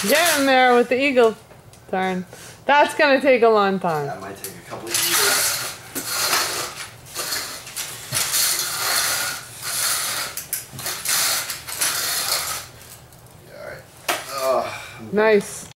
Get in there with the eagle turn. That's gonna take a long time. That might take a couple of years. Yeah, all right. Nice.